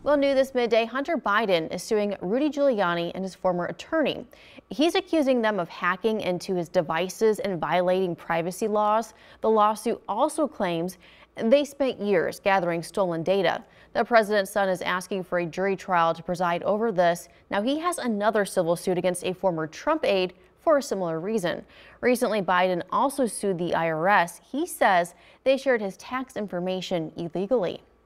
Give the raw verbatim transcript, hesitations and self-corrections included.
Well, new this midday, Hunter Biden is suing Rudy Giuliani and his former attorney. He's accusing them of hacking into his devices and violating privacy laws. The lawsuit also claims they spent years gathering stolen data. The president's son is asking for a jury trial to preside over this. Now, he has another civil suit against a former Trump aide for a similar reason. Recently, Biden also sued the I R S. He says they shared his tax information illegally.